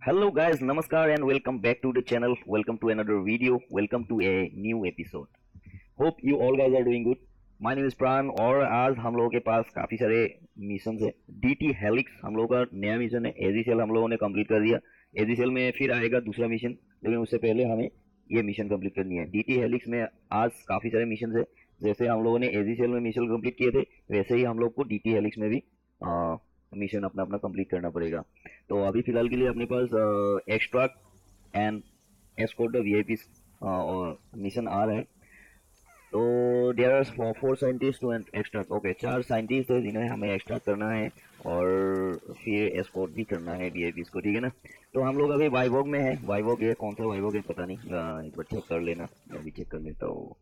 Hello guys, namaskar and welcome back to the channel. Welcome to another video. Welcome to a new episode. Hope you all guys are doing good. My name is Pran और आज हम लोगों के पास काफी सारे mission है। DT helix हम लोगों का नया मिशन है। एजीसेल हम लोगों ने कंप्लीट कर दिया। एजीसेल में फिर आएगा दूसरा मिशन, लेकिन उससे पहले हमें ये मिशन कंप्लीट करनी है। DT हेलिक्स में आज काफी सारे मिशन है। जैसे हम लोगों ने एजीसेल में मिशन कंप्लीट किए थे, वैसे ही हम लोग को DT हेलिक्स में भी मिशन अपना अपना कंप्लीट करना पड़ेगा। तो अभी फिलहाल के लिए अपने पास extract and escort the VIP mission आ रहा है। तो there are four scientist to extract. Okay, 4 scientist है जिन्हें हमें एक्सट्रैक्ट करना है और फिर एस्कॉर्ट भी करना है वीआईपी को, ठीक है ना। तो हम लोग अभी वाइवॉग में है। वाइवॉग ये कौन सा वाइवॉग है पता नहीं, एक बार चेक कर लेना। मैं भी चेक कर लेता हूँ।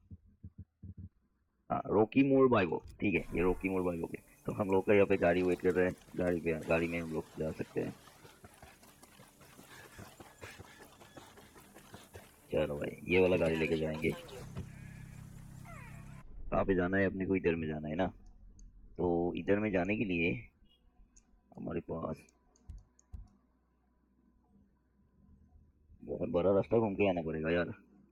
हाँ, रॉकी मोर वाइवॉग, ठीक है, ये रॉकी मोर वाइवॉग है। तो हम लोग का यहाँ पे गाड़ी वेट कर रहे हैं। गाड़ी में हम लोग जा सकते हैं। चलो भाई, ये वाला गाड़ी लेके जाएंगे। कहाँ पे जाना है अपने को? इधर में जाना है ना। तो इधर में जाने के लिए हमारे पास बहुत बड़ा रास्ता घूम के आना पड़ेगा यार।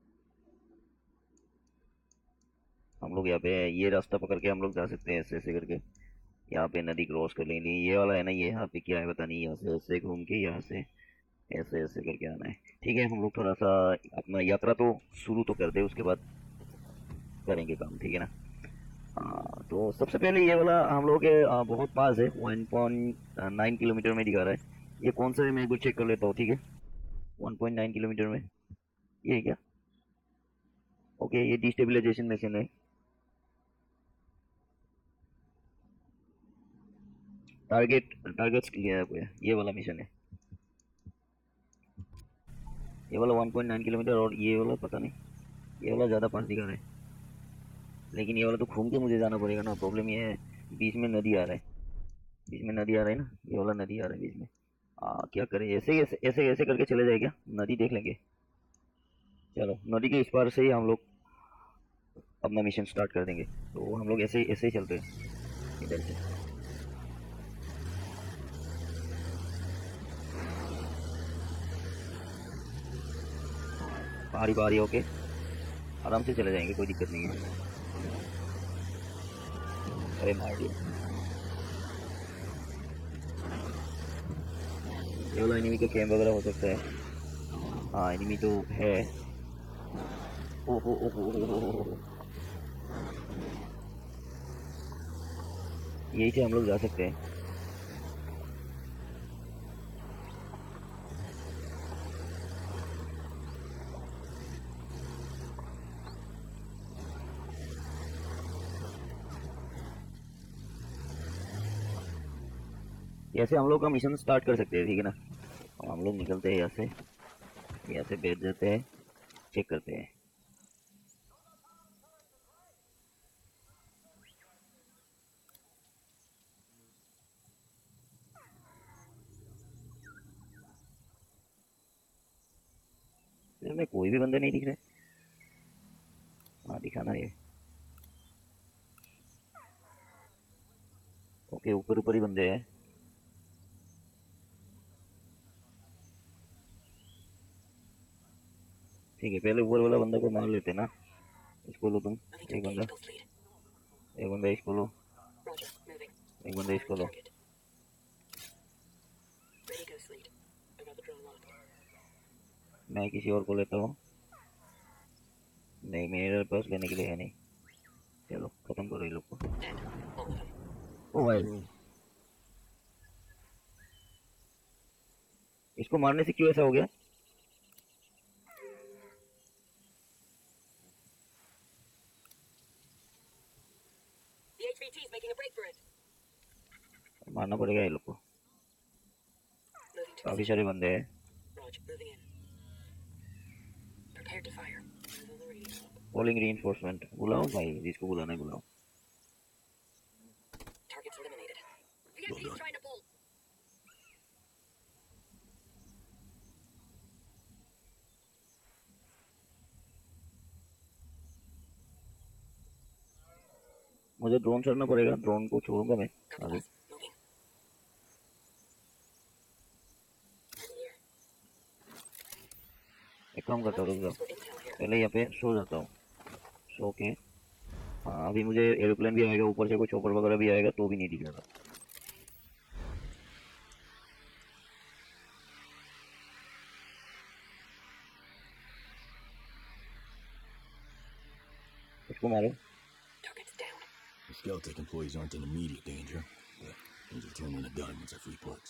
हम लोग यहाँ पे ये रास्ता पकड़ के हम लोग जा सकते हैं, ऐसे ऐसे करके यहाँ पे नदी क्रॉस कर लेंगे। ये वाला है ना, ये यहाँ पे क्या है पता नहीं, यहाँ से ऐसे घूम के यहाँ से ऐसे ऐसे करके आना है। ठीक है, हम लोग थोड़ा सा अपना यात्रा तो शुरू तो कर दे, उसके बाद करेंगे काम, ठीक है ना। तो सबसे पहले ये वाला हम लोग के बहुत पास है। 1.9 किलोमीटर में दिखा रहा है। ये कौन सा है मैं एक बार चेक कर लेता हूँ, ठीक है। 1.9 किलोमीटर में ये है क्या? ओके, ये डिस्टेबिलाईजेशन मशीन है। टारगेट्स क्लियर है, ये वाला मिशन है। ये वाला 1.9 किलोमीटर और ये वाला पता नहीं, ये वाला ज़्यादा पास दिखा रहा है। लेकिन ये वाला तो घूम के मुझे जाना पड़ेगा ना। प्रॉब्लम ये है, बीच में नदी आ रहा है। बीच में नदी आ रहा है ना, ये वाला नदी आ रहा है बीच में। क्या करें, ऐसे ऐसे ऐसे ऐसे करके चले जाए क्या? नदी देख लेंगे। चलो, नदी के इस पार से ही हम लोग अपना मिशन स्टार्ट कर देंगे। तो हम लोग ऐसे ऐसे ही चलते हैं इधर से। पहाड़ी पहाड़ी होके आराम से चले जाएंगे, कोई दिक्कत नहीं है। अरे मार दिया। ये वाला एनिमी का कैंप वगैरह हो सकता है। हाँ, एनिमी तो है। ओहो ओहो ओहो, ओहो, ओहो। यही से हम लोग जा सकते हैं। ऐसे हम लोग का मिशन स्टार्ट कर सकते हैं, ठीक है ना। हम लोग निकलते हैं यहाँ से बैठ जाते हैं, चेक करते हैं। इसमें कोई भी बंदे नहीं दिख रहे। हाँ, दिखाना ये। ओके, ऊपर ऊपर ही बंदे हैं। ठीक है, पहले ऊपर वाला बंदा को मार लेते ना। इसको लो तुम। एक बंदा इसको लो। एक बंदा इसको लो। मैं किसी और को लेता हूँ। नहीं, मेरे पास लेने के लिए है नहीं। चलो, खत्म करो ये लोग को। ओ भाई, इसको मारने से क्यों ऐसा हो गया? मारना पड़ेगा ये लोग को। काफी सारे बंदे हैं। कॉलिंग रीइंफोर्समेंट, बुलाओ भाई, जिसको बुलाना है बुलाओ। मुझे ड्रोन चढ़ना पड़ेगा, ड्रोन को छोड़ूंगा मैं आगे। एक काम करता हूँ, रुक जाओ, पहले यहाँ पे सो जाता हूँ। सो के हाँ, अभी मुझे एरोप्लेन भी आएगा, ऊपर से कोई चॉपर वगैरह भी आएगा तो भी नहीं दिखेगा। इसको मारो। The Skeltec employees aren't in immediate danger, but things will turn in a dime once I free plugs.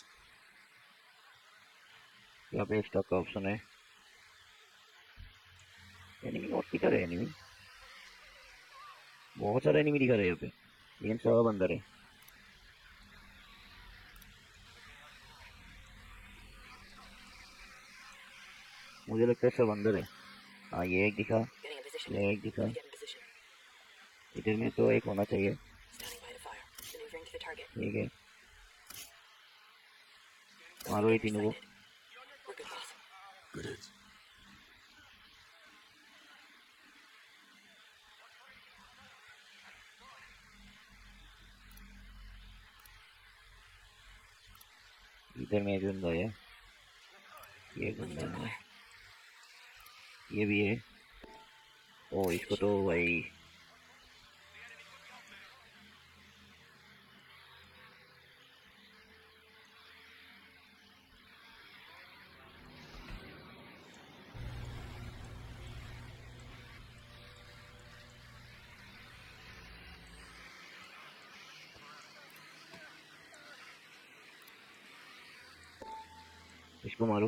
यहाँ पे स्टॉक का ऑप्शन है। एनिमी और किधर है एनिमी? बहुत सारे एनिमी दिखा रहे हैं यहाँ पे, लेकिन सब अंदर है। मुझे लगता है सब अंदर है। हाँ, ये एक दिखा, ये एक दिखा, इधर में तो एक होना चाहिए। ठीक है, मारो ये तीनों को। Good hits. इधर में एक बंदा है, ये बंदा है, ये भी है। ओ, इसको तो भाई इसको मारो,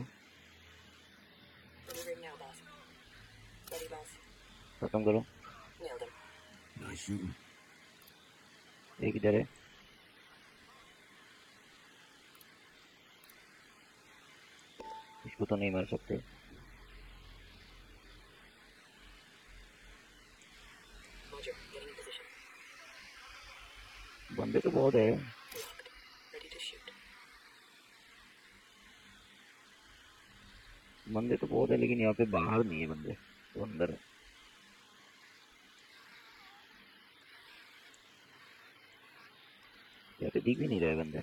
खत्म करो। Nice shooting. एक इधर है, इसको तो नहीं मार सकते। बंदे तो बहुत है, बंदे तो बहुत है, लेकिन यहाँ पे बाहर नहीं है बंदे, तो अंदर है। यहाँ पे दिख भी नहीं रहे बंदे।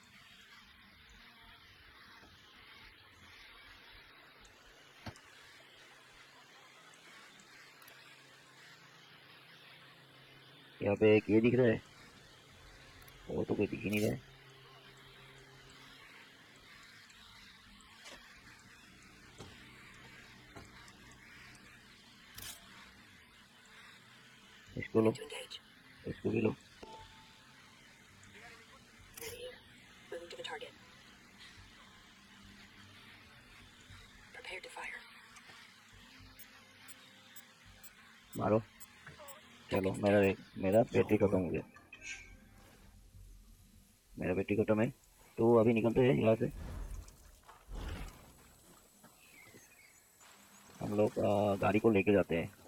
यहाँ पे एक ये दिख रहा है, वो तो कोई दिख ही नहीं रहा है। इसको लो, इसको भी लो। मारो, चलो। मेरा बैटरी खत्म हो गया, मेरा बैटरी खत्म है, तो अभी निकलते हैं यहाँ से। हम लोग गाड़ी को लेके जाते हैं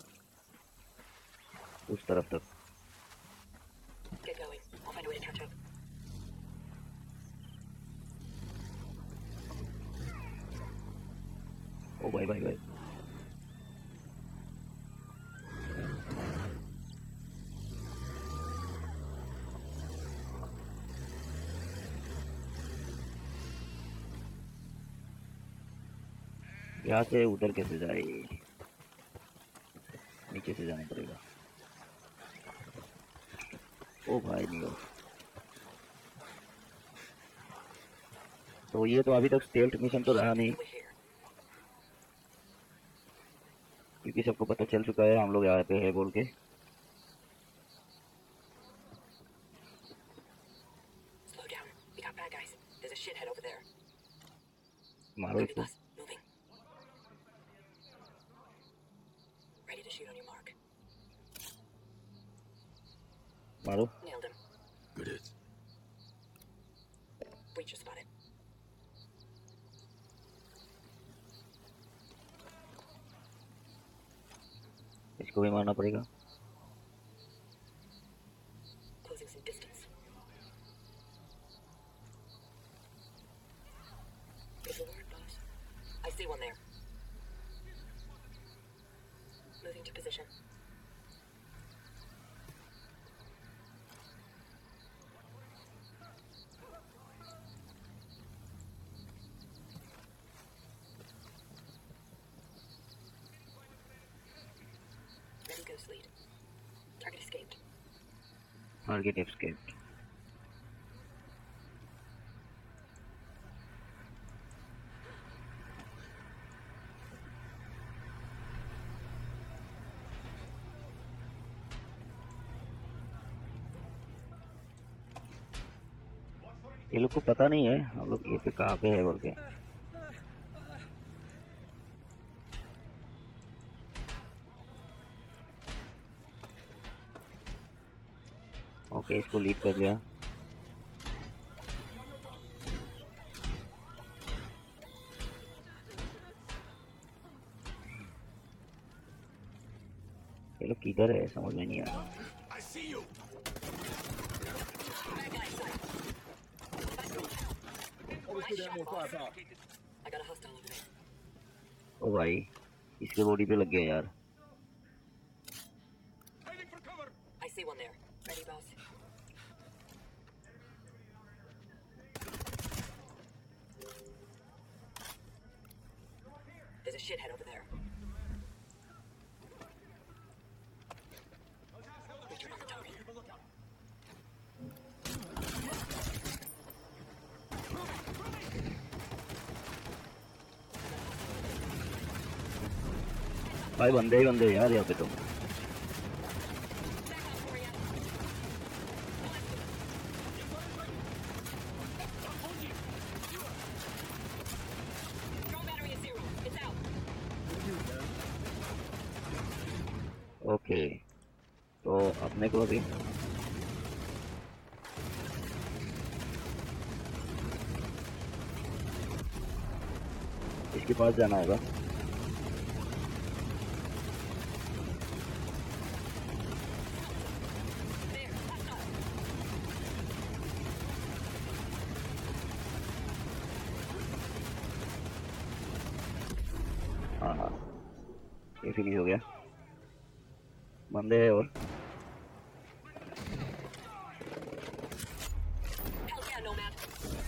उस तरफ तक। ओ भाई भाई भाई, यहाँ से उधर कैसे जाए? नीचे से जाना पड़ेगा। ओ भाई नहीं हो। तो ये तो अभी तक स्टेल्थ मिशन तो रहा नहीं, क्योंकि सबको पता चल चुका है हम लोग यहाँ पे है बोल के। मारो इसको, मारो। Good hits. इसको भी मारना पड़ेगा। close lead. Target escaped. Target escaped. ये लोग को पता नहीं है हम लोग ये पे कहाँ पे है बोल के। ओके, इसको लीड कर लिया। ये लोग किधर है समझ में नहीं आ रहा। I see you. I got a hostile over there. ओ भाई, इसके बॉडी पे लग गया यार। I see one there. Ready, boss? There's a shithead over there. Return on the target. भाई बंदे ही बंदे यार यहाँ पे तो। Drone battery is 0. It's out. Okay, तो अपने को अभी इसके पास जाना होगा। There. Hostile. हाँ हाँ, ये फिनिश हो गया। बंदे है और Hell yeah, Nomad.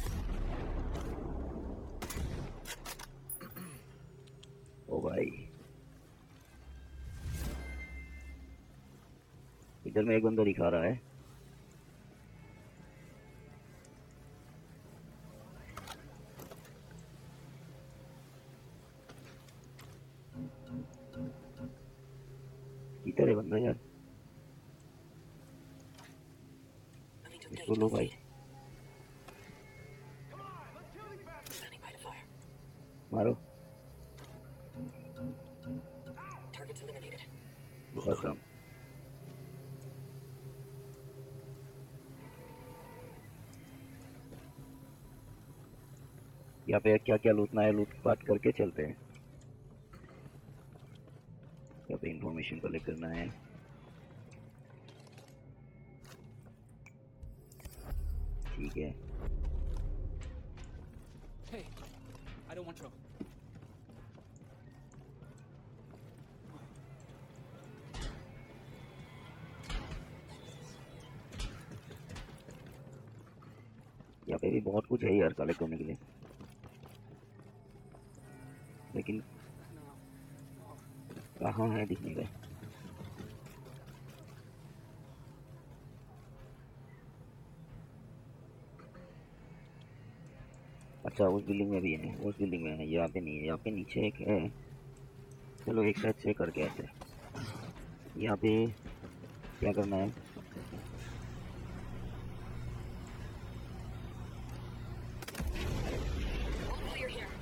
ओ भाई, इधर में एक बंदा दिखा रहा है। किधर है बंदा यार? Moving to इसको engage लो this भाई, lead. Standing by to fire. मारो। Targets eliminated. खत्म। यहाँ पे क्या क्या लूटना है लूट पाट करके चलते हैं। यहाँ पे इंफॉर्मेशन कलेक्ट करना है। ठीक है, Hey, I don't want trouble. यहाँ पे भी बहुत कुछ है यार कलेक्ट करने के लिए, लेकिन कहाँ है दिखने का। अच्छा, उस बिल्डिंग में भी है, उस बिल्डिंग में है, यहाँ पे नहीं है। यहाँ पे नीचे एक है। चलो एक साइड से करके आते हैं। यहाँ पे क्या करना है? All clear here.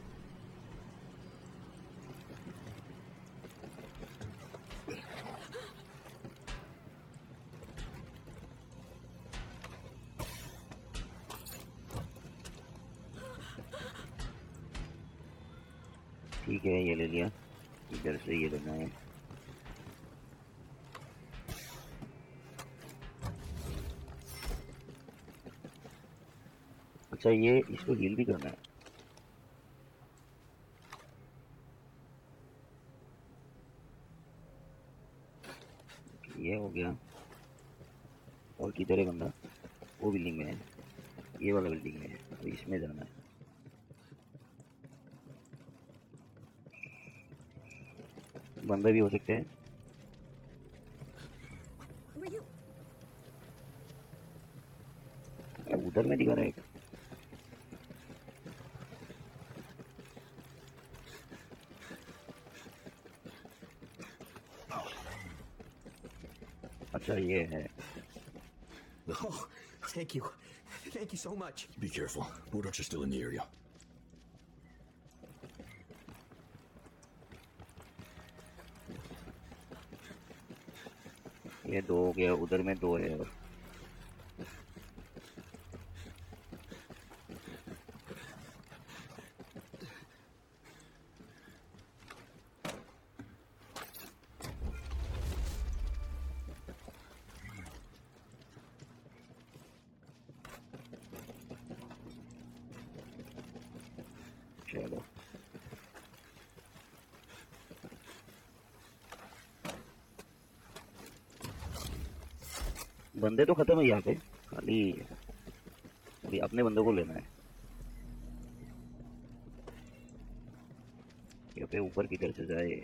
ठीक है, ये ले लिया। इधर से ये लेना है। अच्छा, ये इसको हील भी करना है। ये हो गया। और किधर है बंदा? वो बिल्डिंग में है, ये वाला बिल्डिंग में है, तो इसमें जाना है। बंदा भी हो सकते हैं। ऊपर में दिखा रहा है क्या? अच्छा ये है। Oh, thank you. Thank you so much. Be careful. Murdochs are still in the area. ये 2 हो गया, उधर में 2 है और चलो बंदे तो खत्म है यहाँ पे, खाली अभी अपने बंदों को लेना है। यहाँ पे ऊपर किधर से जाए?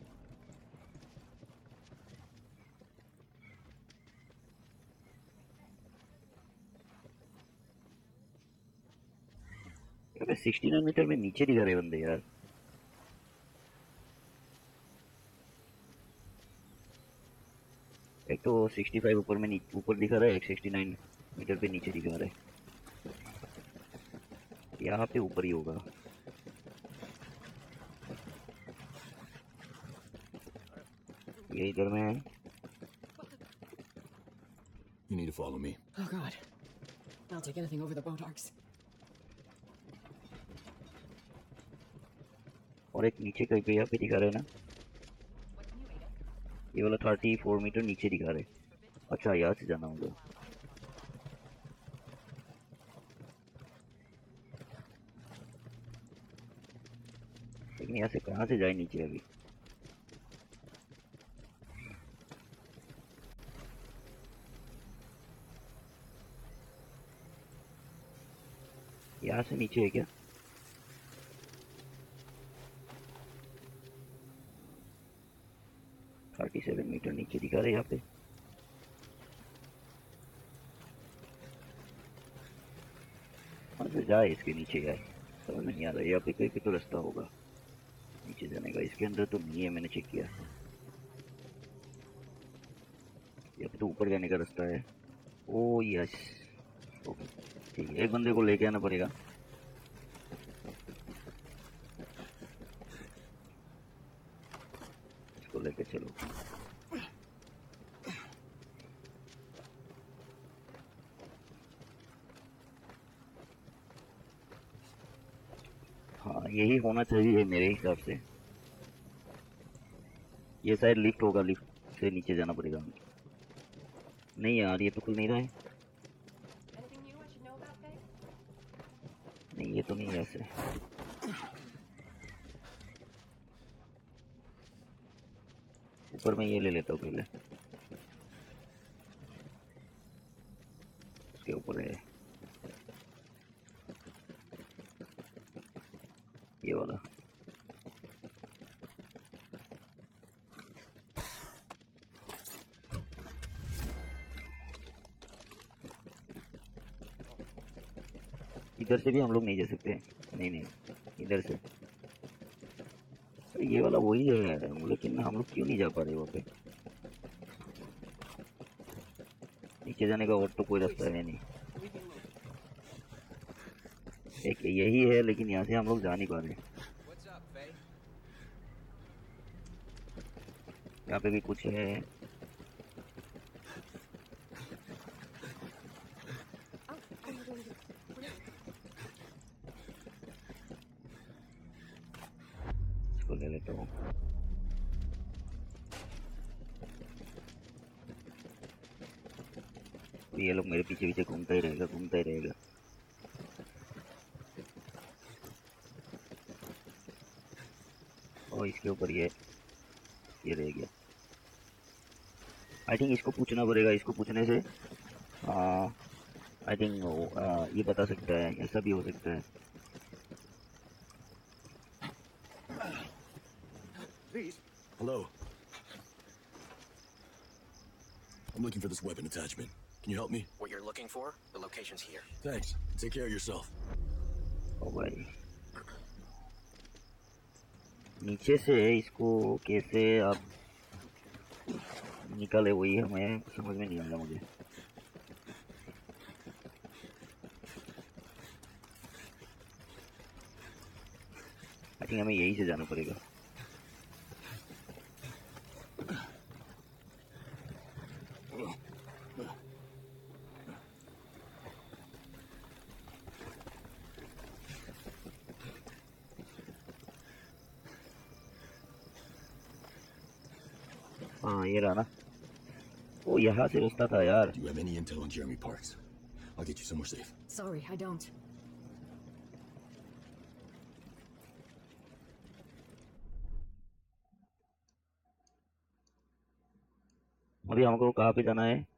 यहाँ पे 69 मीटर में नीचे दिखा रहे बंदे यार। एक तो 65 ऊपर में ऊपर दिखा रहा है, एक 69 मीटर पे नीचे दिखा रहा है। यहाँ पे ऊपर ही होगा। ये इधर में है। You need to follow me. Oh god. I'll take anything over the Bodarks. और एक नीचे कहीं पे यहाँ पे दिखा रहे हैं ना, ये वाला 34 मीटर नीचे दिखा रहे। अच्छा यहाँ से जाना होगा। लेकिन यहाँ से कहाँ से जाए नीचे अभी? यहाँ से नीचे है क्या? थर्टी 37 मीटर नीचे दिखा रहे यहाँ पे। कहाँ से जाए इसके नीचे जाए, समझ में नहीं आ रहा। यहाँ पे कहीं पे तो रास्ता होगा नीचे जाने का। इसके अंदर तो नहीं है, मैंने चेक किया। यहाँ पे तो ऊपर जाने का रास्ता है। ओ यस, ओके ठीक है। एक बंदे को लेके आना पड़ेगा। इसको लेके चलो। हाँ यही होना चाहिए मेरे हिसाब से। ये शायद लिफ्ट होगा, लिफ्ट से नीचे जाना पड़ेगा। नहीं यार ये तो खुल नहीं रहा है। Anything new I should know about, Faye? नहीं ये तो नहीं है ऐसे। ऊपर में ये ले लेता हूँ पहले, उसके ऊपर है ये वाला। इधर से भी हम लोग नहीं जा सकते। नहीं नहीं इधर से। अरे ये वाला वही है, लेकिन हम लोग क्यों नहीं जा पा रहे वहाँ पे? नीचे जाने का और तो कोई रास्ता है नहीं। एक यही है, लेकिन यहाँ से हम लोग जा नहीं पा रहे। What's up, Faye? यहाँ पे भी कुछ है। इसको ले लेता हूँ। ये लोग मेरे पीछे पीछे घूमता ही रहेगा, घूमता ही रहेगा। और इसके ऊपर ये रह गया। आई थिंक इसको पूछना पड़ेगा। इसको पूछने से आई थिंक ये बता सकता है, ऐसा भी हो सकता है। Please. Hello. I'm looking for this weapon attachment. Can you help me? What you're looking for? The location's here. Thanks. Take care of yourself. ओ भाई, नीचे से इसको कैसे आप निकाले वही हमें समझ में नहीं आया मुझे। आई थिंक हमें यही से जाना पड़ेगा। हाँ ये रहा ना, ओ यहाँ से रास्ता था यार। Do you have any intel on Jeremy Parks? I'll get you somewhere safe. Sorry, I don't. अभी हमको कहाँ पे जाना है?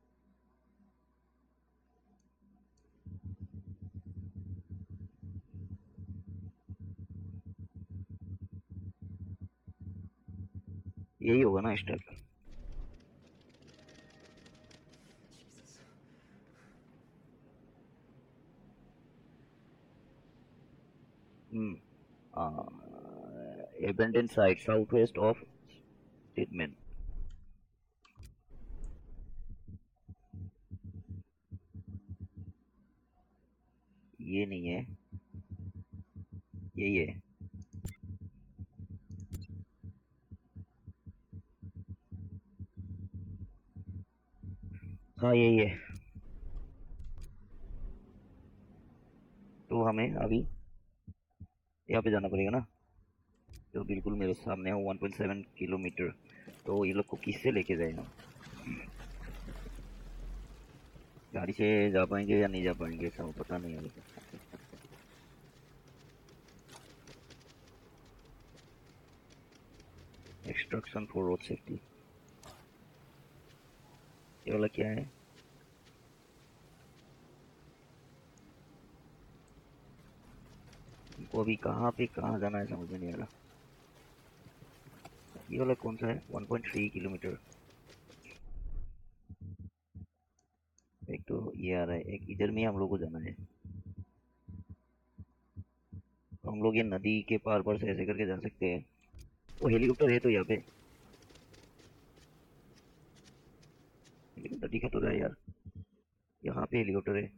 यही होगा ना step. abandoned site southwest of Stedman। ये नहीं है, यही है। हाँ यही है। तो हमें अभी यहाँ पे जाना पड़ेगा ना, जो बिल्कुल मेरे सामने है 1.7 किलोमीटर। तो ये लोग को किससे लेके जाएगा? गाड़ी से जा पाएंगे या नहीं जा पाएंगे सब पता नहीं है। एक्सट्रक्शन फॉर रोड सेफ्टी, ये वाला क्या है? हमको अभी कहाँ पे कहाँ जाना है समझ में नहीं आ रहा। ये वाला कौन सा है? 1.3 किलोमीटर। एक तो ये आ रहा है, एक इधर में हम लोग को जाना है। तो हम लोग ये नदी के पार पर से ऐसे करके जा सकते हैं। वो हेलीकॉप्टर है तो यहाँ पे हेलीकॉप्टर दिखा तो रहा है यार। यहाँ पे हेलीकॉप्टर है,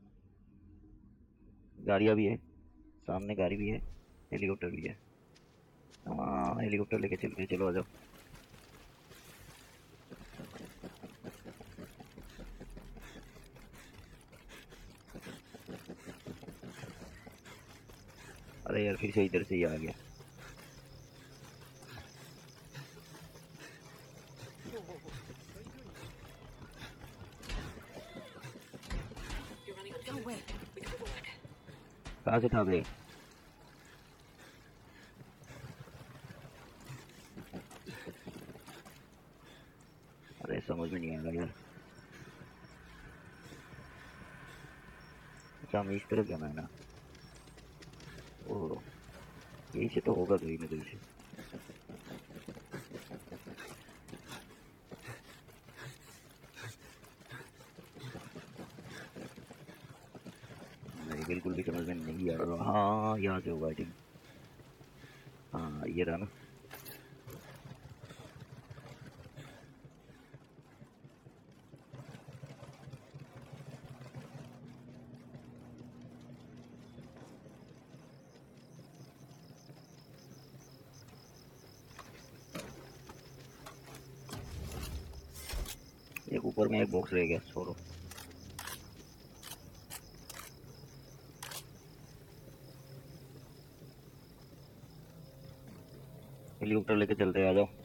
गाड़ियाँ भी है, सामने गाड़ी भी है, हेलीकॉप्टर भी है। हाँ हेलीकॉप्टर लेके चलते हैं, चलो आ जाओ। अरे यार फिर से इधर से ही आ गया। No way. कहाँ से था बे? अरे समझ में नहीं आ रहा यार। अच्छा हमें इस तरफ जाना है ना। ओ यही से तो होगा कहीं ना कहीं से। नहीं बिल्कुल भी समझ में नहीं आ रहा। हाँ यहाँ से होगा आई थिंक। हाँ ये रहा ना। एक ऊपर में एक बॉक्स रह गया, छोड़ो। हेलीकॉप्टर लेके चलते हैं, आ जाओ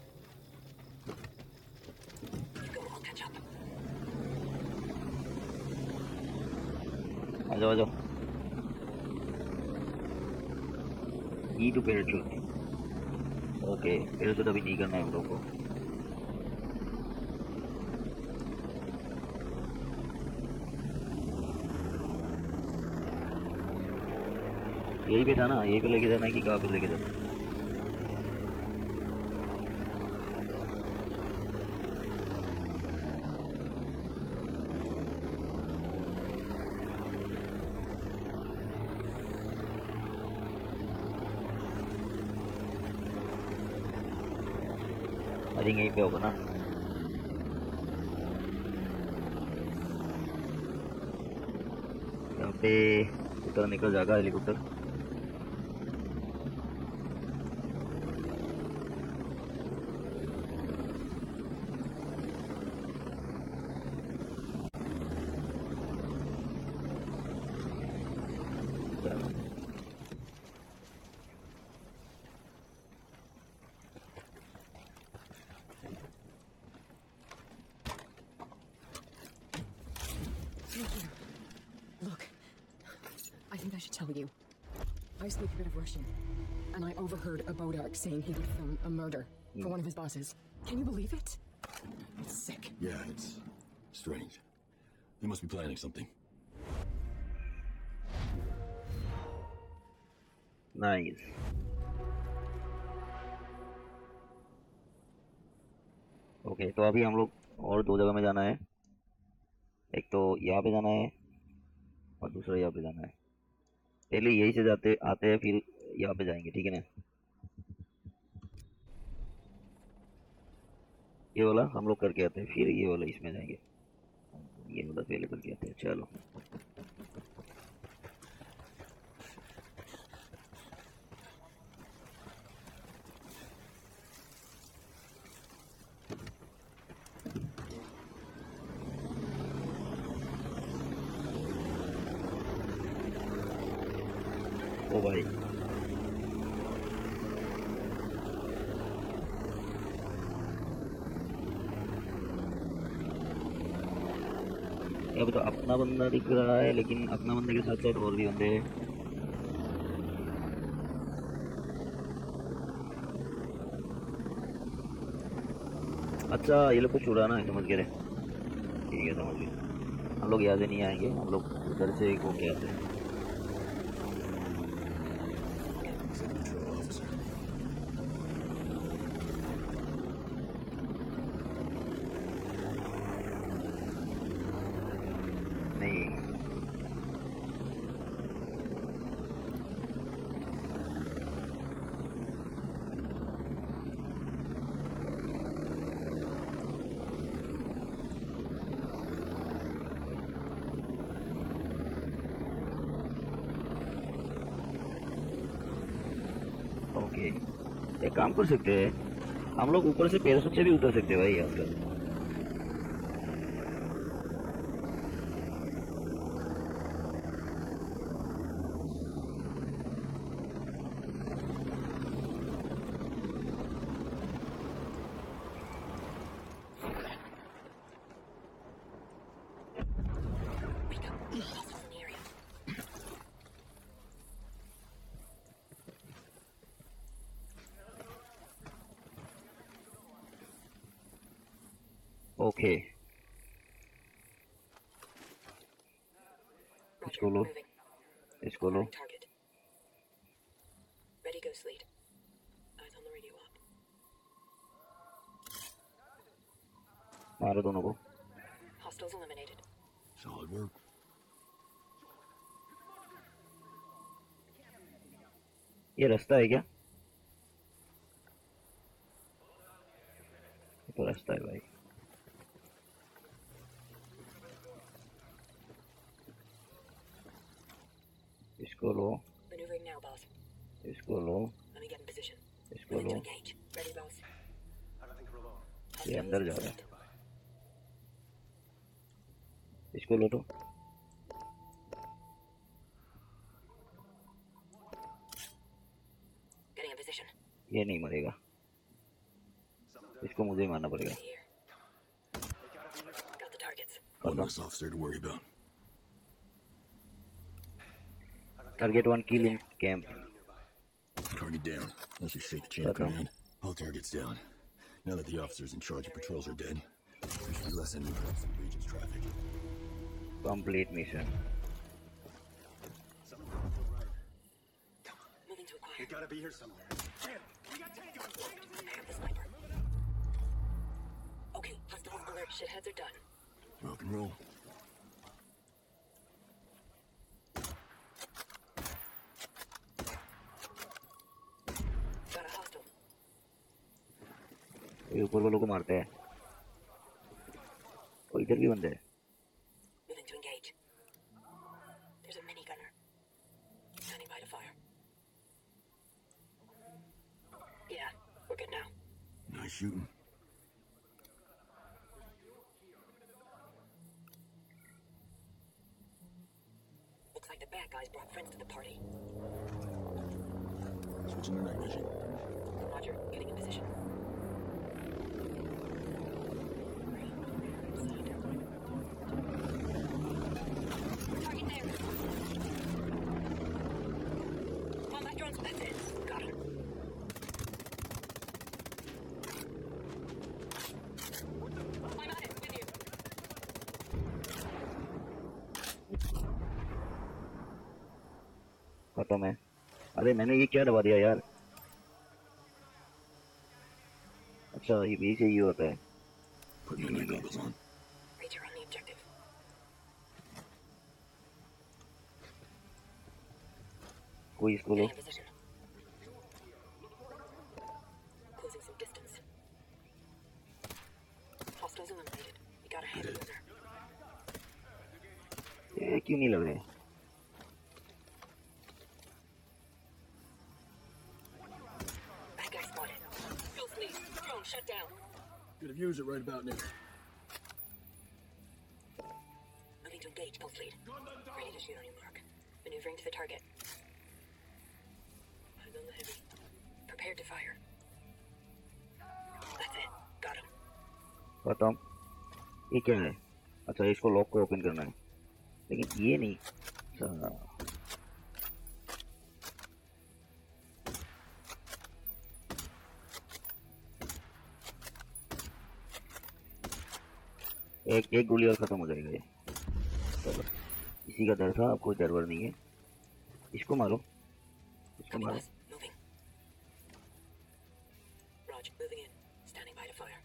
आ जाओ आ जाओ। E two parachute. Okay parachute अभी नहीं करना है हम लोग को। यही पे था ना, यही पे लेके जाना है कि कहाँ पे लेके जाना है? आई थिंक यहीं पे होगा ना। यहाँ पे उतर निकल जाएगा helicopter. Thank you. Look, I think I should tell you. I speak a bit of Russian, and I overheard a Bodark saying he would film a murder for one of his bosses. Can you believe it? It's sick. Yeah, it's strange. He must be planning something. Nice. Okay, तो अभी हम लोग और दो जगह में जाना है। एक तो यहाँ पे जाना है और दूसरा यहाँ पे जाना है। पहले यही से जाते आते हैं, फिर यहाँ पे जाएंगे, ठीक है ना। ये वाला हम लोग करके आते हैं, फिर ये वाला इसमें जाएंगे। ये वाला पहले करके आते हैं, चलो। ओ भाई, अब तो अपना बंदा दिख रहा है, लेकिन अपना बंदे के साथ साथ और भी बंदे हैं। अच्छा, ये लोग को छुड़ाना है, समझ गए रे। ठीक है, समझ गए। हम लोग यहाँ से नहीं आएंगे, हम लोग उधर से घूम के आते हैं। He's a patrol officer. नहीं, ओके, एक काम कर सकते हैं, हम लोग ऊपर से पैराशूट से भी उतर सकते हैं भाई आजकल। ओके, इसको लो, इसको लो। Target. Ready, Ghost Lead. Eyes on the radio op. मारो दोनों को। Hostiles eliminated. Solid work. ये रास्ता है क्या? ये तो रास्ता है भाई। इसको लो, Maneuvering now, boss. इसको लो, Let me get in position. इसको Ready low. to engage. Ready, boss. ये अंदर जा रहा है, Hostiles इसको लो तो। getting in position. ये नहीं मरेगा, इसको मुझे ही मारना पड़ेगा। Here. Got the targets. One less officer to worry about. Target 1 kill in camp। Target down. Let's just shake the chain of command. All targets down. Now that the officers in charge of patrols are dead, there should be less enemy presence in the region's traffic. Complete mission। Moving to acquire. You gotta be here somewhere. I have the sniper. Okay, hostiles alert. Shitheads are done. Rock and roll. Got a hostile. ये ऊपर वालों को मारते हैं। और इधर भी बंदे हैं। Moving to engage. There's a mini gunner. Standing by to fire. Yeah, we're good now. Nice shooting. Looks like the bad guys brought friends to the party. Switching to night vision. Roger, getting in position. Target there. Combat drones, that's it. Got him. I'm at it, with you. खत्म है। अरे मैंने ये क्या दबा दिया यार। अच्छा ये भी चाहिए होता है। Put my night goggles on. Reacher on the objective. कोई इसको लो। Getting in position. Closing some distance. Hostiles eliminated. We got a handle on there. ये क्यों नहीं लग रहे? Bad guy spotted. Ghost lead. Drone shut down. Could have used it right about now. Moving to engage, Ghost lead. Ready to shoot on your mark. Maneuvering to the target. Eyes on the heavy. Prepared to fire. That's it. Got him. खत्म। ये क्या है? अच्छा इसको lock को open करना है। लेकिन ये नहीं। अच्छा एक गोली और खत्म हो जाएगा ये। चलो इसी का डर था, अब कोई डर नहीं है। इसको मारो, इसको Copy, मारो। boss. Moving. Raj, moving in. Standing by to fire.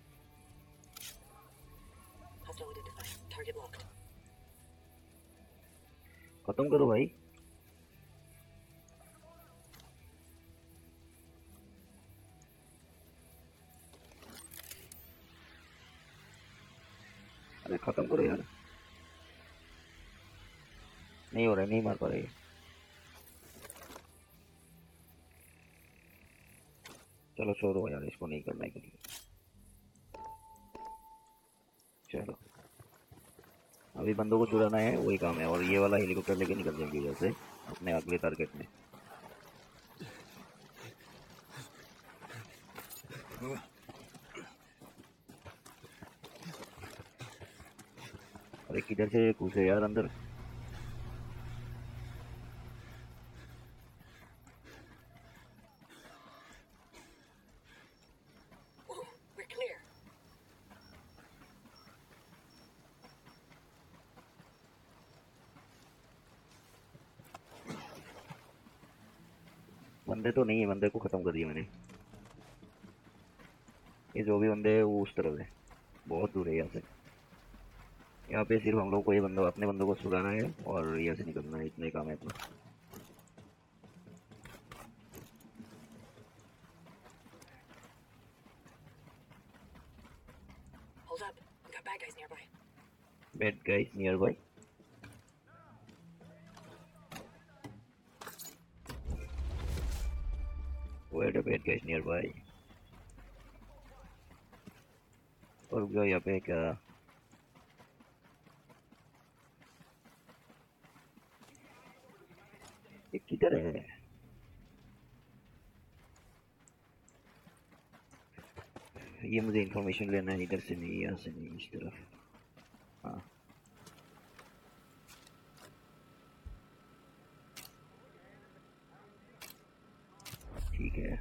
Hostile identified. Target locked. खत्म करो भाई। अरे खत्म करो यार। नहीं हो रहा है, नहीं मार पा रहे। चलो छोड़ो यार, इसको नहीं करना है कभी। चलो अभी बंदों को चुराना है, वही काम है। और ये वाला हेलीकॉप्टर लेके निकल जाएंगे जैसे अपने अगले टारगेट में। अरे किधर से घुसे यार अंदर? Ooh, we're clear. बंदे तो नहीं है, बंदे को खत्म कर दिया मैंने। ये जो भी बंदे है वो उस तरफ है, बहुत दूर है यहाँ से। यहाँ पे सिर्फ हम लोग को ये बंदो अपने बंदों को छुड़ाना है और यहाँ से निकलना है, इतने काम है अपना। Hold up. We got bad guys nearby. Bad guys nearby. Where the bad guys nearby? और रुक जाओ, यहाँ पे क्या? ये किधर है? ये मुझे इंफॉर्मेशन लेना है, इधर से नहीं, यहाँ से नहीं, इस तरफ। हाँ ठीक है।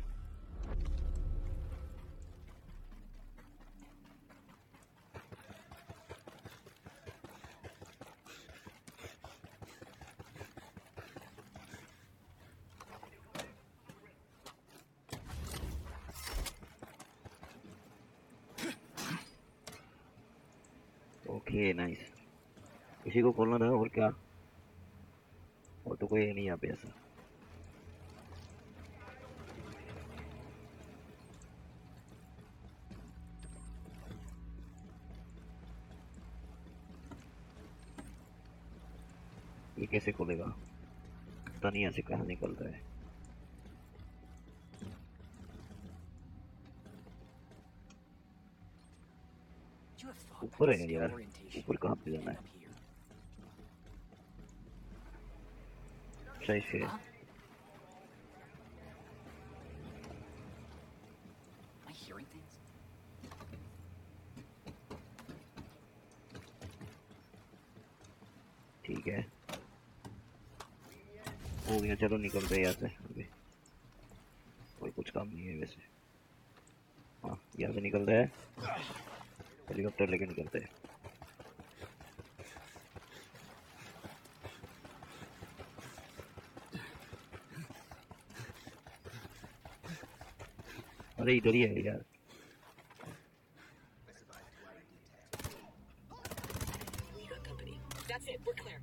Okay nice. इसी को खोलना था और क्या, और तो कोई है नहीं यहाँ पे ऐसा। ये कैसे खोलेगा? पता नहीं यहाँ से कहाँ निकलता है। You have thought that ऊपर the है skill यार, orientation ऊपर कहाँ पे would जाना end है? up here. सही से Huh? Am I hearing things? ठीक है, हो गया। चलो निकलते हैं यहाँ से। अभी कोई कुछ काम नहीं है वैसे। हाँ, यहाँ से निकलते हैं, हेलीकॉप्टर लेके निकलते हैं। अरे इधर ही है यार। We got company. That's it. We're clear.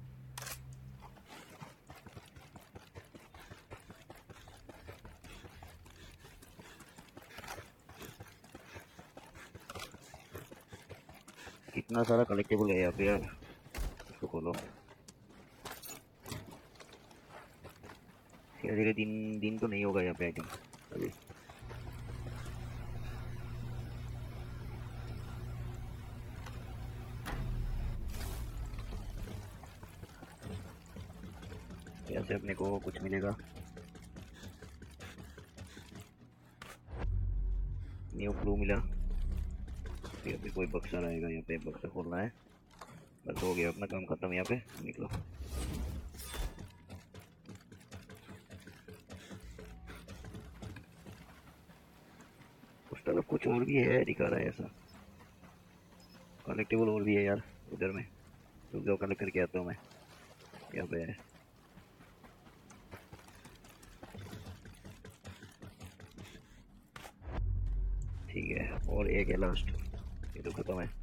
कितना सारा कलेक्टेबल है यहाँ पे यार। इसको खोलो। धीरे धीरे दिन दिन तो नहीं होगा यहाँ पे आई थिंक अभी। यहाँ से अपने को कुछ मिलेगा। न्यू क्लू मिला। यहाँ पे कोई बक्सा रहेगा, यहाँ पे बक्सा खोलना है। बस हो गया, अपना काम खत्म। यहाँ पे निकलो। उस तरफ कुछ और भी है, दिखा रहा है ऐसा। कलेक्टेबल और भी है यार उधर में। तो जो कलेक्ट करके आता हूँ मैं। यहाँ पे है। ठीक है, और एक है लास्ट। ये तो खत्म है।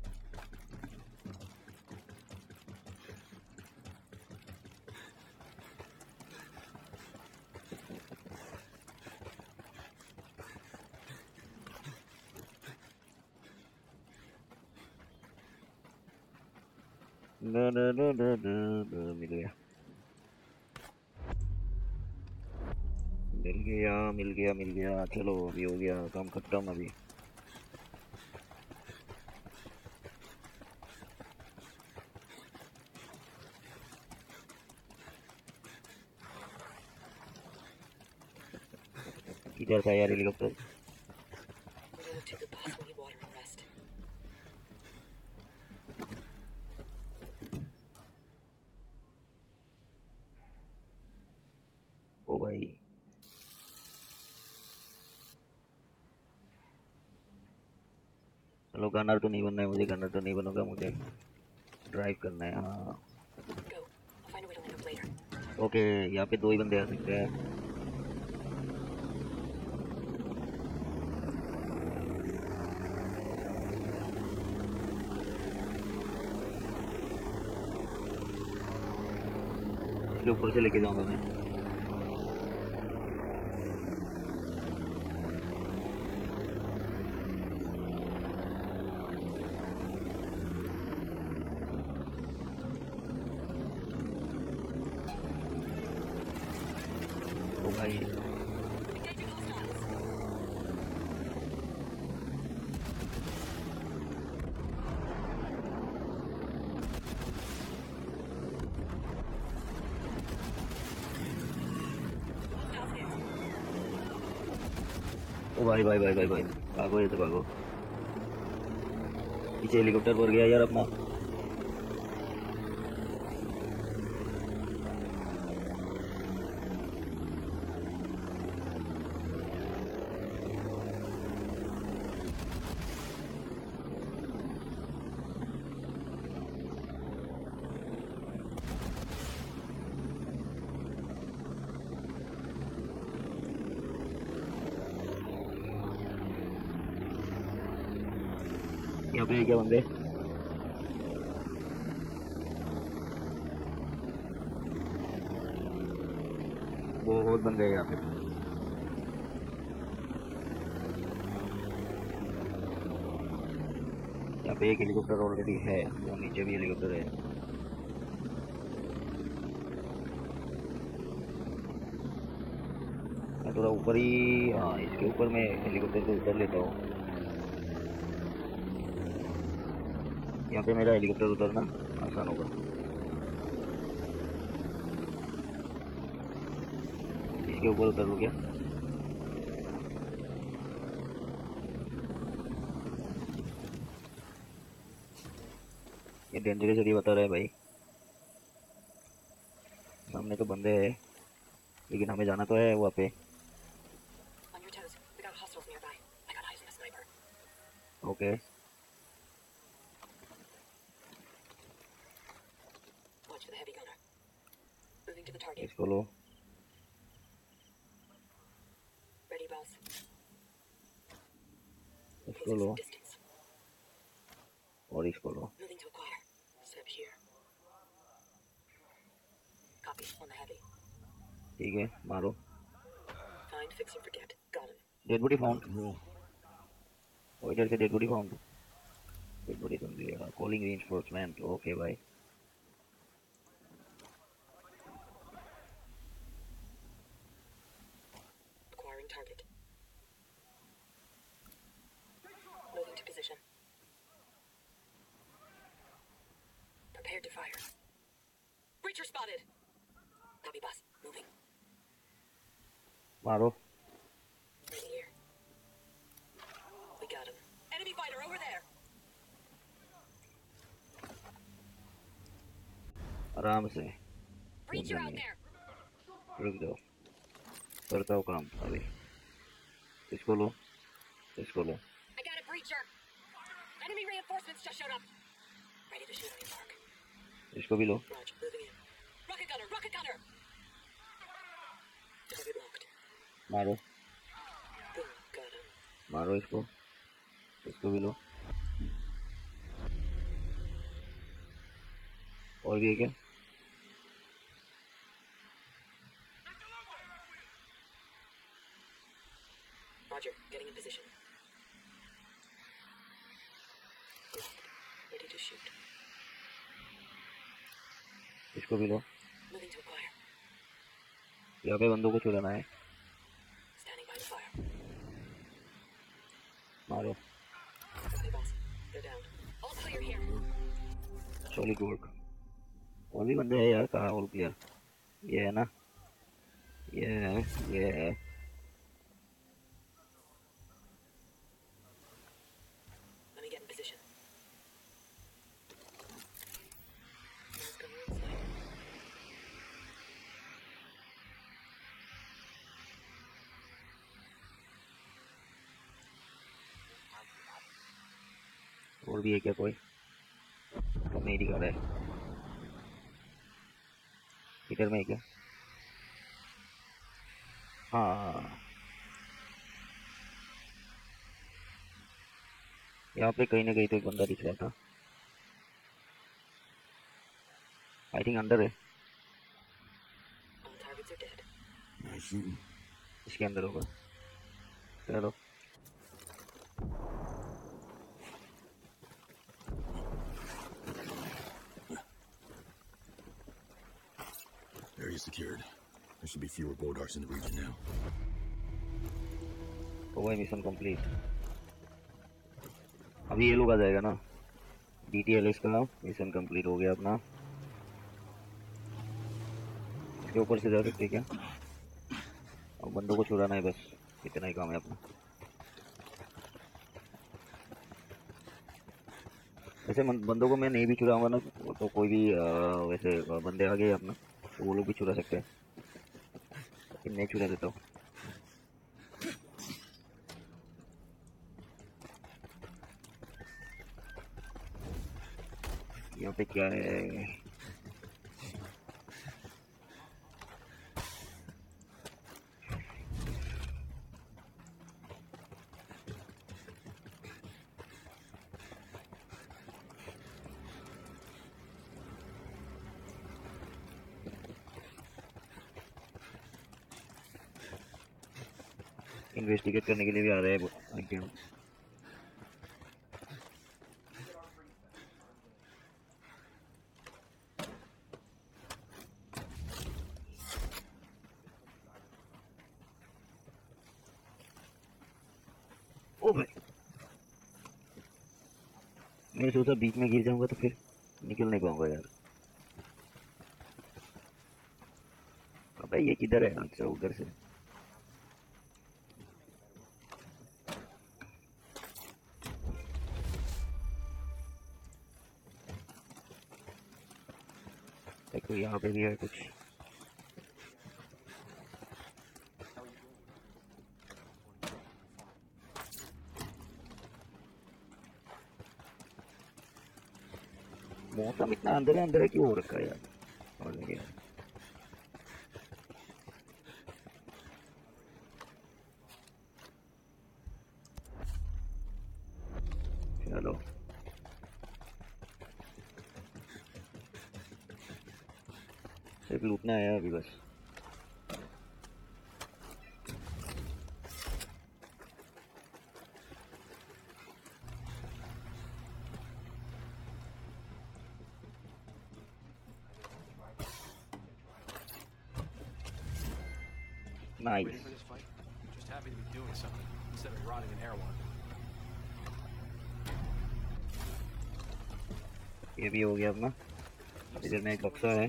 ना ना ना ना ना ना, मिल गया मिल गया मिल गया मिल गया। चलो अभी हो गया काम खत्म अभी। किधर था यार helicopter? We're gonna take the boss when you water and rest. ओ भाई, चलो गनर तो नहीं बनना है मुझे। गनर तो नहीं बनूंगा, मुझे ड्राइव करना है। हाँ Go. I'll find a way to link up later. Okay, यहाँ पे दो ही बंदे आ सकते हैं। इसके ऊपर से लेके जाऊंगा मैं। ओ भाई, ओ भाई भाई भाई भाई भाई, भागो ये तो भागो। पीछे हेलीकॉप्टर पर गया यार अपना। यहाँ पे क्या बंदे? बहुत बंदे हैं यहाँ पे। यहाँ पे एक हेलीकॉप्टर ऑलरेडी है, वो नीचे भी हेलीकॉप्टर है। मैं थोड़ा ऊपर ही, हाँ इसके ऊपर मैं हेलीकॉप्टर से उतर लेता हूँ। यहाँ पे मेरा हेलीकॉप्टर उतरना आसान होगा। इसके ऊपर उतर लूँ क्या? ये डेंजरस एरिया बता रहा है भाई। सामने तो बंदे हैं, लेकिन हमें जाना तो है वहाँ पे। On your toes. We got hostiles nearby. I got eyes on a sniper. Okay, Watch for the heavy gunner. Moving to the target. इसको लो। Ready, boss. इसको Closing लो some distance. और इसको लो। Moving to acquire. Step here. Copy. On the heavy. ठीक है, मारो। Find, fix, and forget. Got him. Dead body Rock found. and roll. और इधर से dead body found. Dead body सुन लिया। Calling reinforcement. ओके भाई। Acquiring target. Moving to position. Prepared to fire. Breacher spotted. Copy, boss. Moving. मारो। Right here. We got him. Enemy fighter over there. आराम से। Breacher out there. रुक जाओ, करता हूँ काम अभी। इसको लो, इसको लो। I got a breacher. Enemy reinforcements just showed up. Ready to shoot on your mark. इसको भी लो। Roger. Moving in. Rocket gunner. Rocket gunner. Target locked. मारो, Boom. Got him. मारो इसको। इसको भी लो। और भी है क्या? Roger. Getting in position. Locked. Ready to shoot. इसको भी लो। Moving to acquire. यहाँ पे बंदों को छुड़ाना है। Standing by to fire. मारो। Copy, boss. They're down. All clear here. Solid work. और भी बंदे हैं यार, कहाँ ऑल क्लियर? ये है ना, ये है, ये है। Let me get in position. Let's go inside. और भी है क्या कोई? नहीं दिखा रहा है। इधर में है क्या? हाँ, यहाँ पे कहीं ना कहीं तो एक बंदा दिख रहा था। आई थिंक अंदर है। All targets are dead. Nice shooting. इसके अंदर होगा। चलो, Area secured. There should be fewer Bodarks in the region now. तो वही मिशन कंप्लीट। अभी ये लोग आ जाएगा ना। DTLS का मिशन कंप्लीट हो गया अपना। इसके ऊपर से जा सकते क्या? और बंदों को छुड़ाना है बस, इतना ही काम है अपना। वैसे बंदों को मैं नहीं भी छुड़ाऊंगा ना, तो कोई भी वैसे बंदे आ गए अपना, तो वो लोग भी छुड़ा सकते हैं, लेकिन नहीं छुड़ा देता हूँ। यहाँ पे क्या है? इन्वेस्टिगेट करने के लिए भी आ रहे हैं। ओ भाई, मैं सोचा बीच में गिर जाऊंगा तो फिर निकल नहीं पाऊंगा यार। अबे ये किधर है? अच्छा उधर से। देखो यहाँ पे भी है कुछ। मौसम इतना अंदर अंदर क्यों हो रखा है यार, समझ नहीं गया। चलो सिर्फ लूटना है अभी बस। Ready nice. for this fight? Just happy to be doing something instead of rotting in Erewhon. ये भी हो गया अपना। इधर में एक बक्सा है।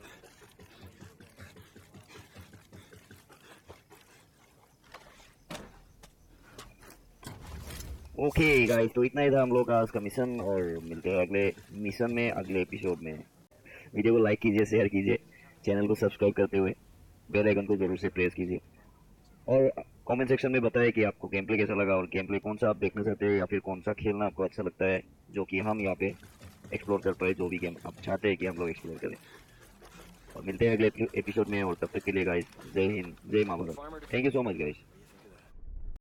ओके गाइस, तो इतना ही था हम लोग का आज का मिशन, और मिलते हैं अगले मिशन में, अगले एपिसोड में। वीडियो को लाइक कीजिए, शेयर कीजिए, चैनल को सब्सक्राइब करते हुए बेल आइकन को जरूर से प्रेस कीजिए, और कमेंट सेक्शन में बताएं कि आपको गेम प्ले कैसा लगा, और गेम प्ले कौन सा आप देखना चाहते हैं, या फिर कौन सा खेलना आपको अच्छा लगता है जो कि हम यहाँ पे एक्सप्लोर कर पाए, जो भी गेम आप चाहते हैं कि हम लोग एक्सप्लोर करें। और मिलते हैं अगले एपिसोड में, और तब तक के लिए गाइस जय हिंद, जय मां Bharat. Thank you so much guys.